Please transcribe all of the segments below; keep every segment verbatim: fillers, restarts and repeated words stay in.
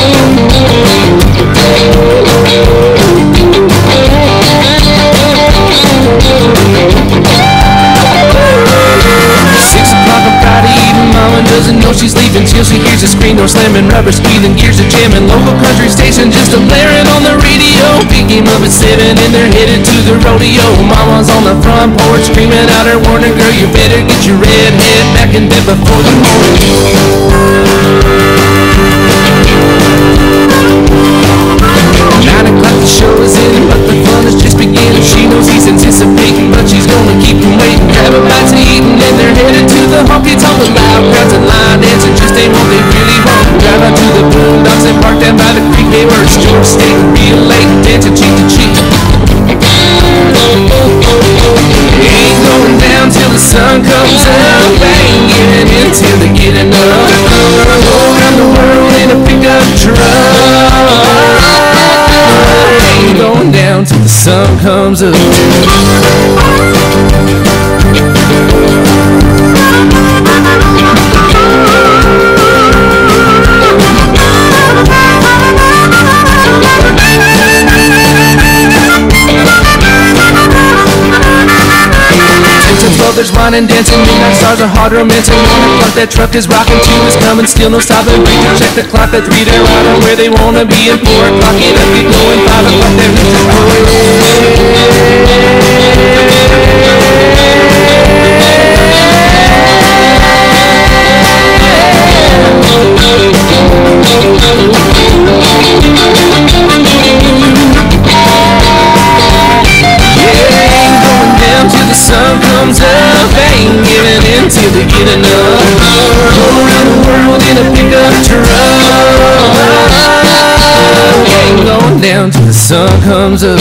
Doesn't know she's leaving till she hears the screen door slamming, rubber squealing, gears are jamming, local country station just a blaring on the radio. Big game up at seven and they're headed to the rodeo. Mama's on the front porch screaming out her warning, girl, you better get your red head back in bed before the morning. Nine o'clock the show is in, but the fun is just beginning. She knows he's anticipating, but she's gonna keep him waiting. Grab a bite to eat and then they're headed to the honky tonk. The loud crowds and line dancing just ain't what they really want. Drive out to the boondocks and park down by the creek. They were George staying real late, dancing cheek to cheek. Ain't going down till the sun comes up. Ain't giving in till they get enough. Go around the world in a pickup truck. Ain't going down till the sun comes up. There's wine and dancing, midnight stars are hard romancing. One o'clock that truck is rocking, two is coming, still no stopping. Three to check the clock, at three they're out on where they wanna be. And four o'clock it up, get going, five o'clock they're reaching for it. Sun comes up, ain't giving in till they get enough. Go around the world in a pickup truck. Ain't going down till the sun comes up.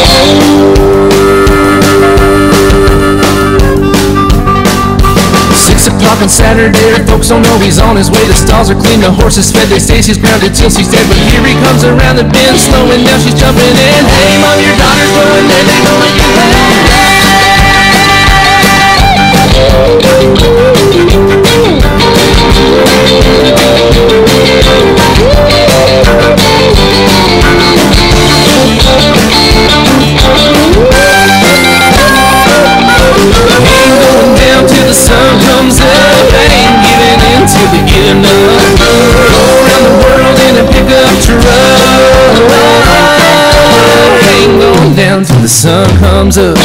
Six o'clock on Saturday, folks don't know he's on his way. The stalls are clean, the horses fed, they say she's grounded till she's dead. But here he comes around the bend, slowing down, she's jumping in. Hey mom, your daughter's going there, they gonna get back. Ain't going down till the sun comes up. Ain't giving in till they get enough. Go around the world in a pickup truck. Ain't going down till the sun comes up.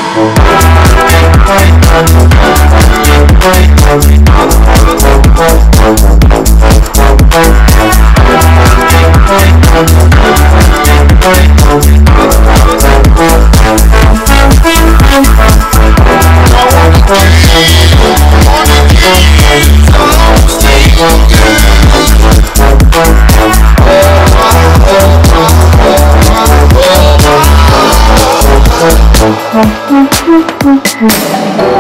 Thank you.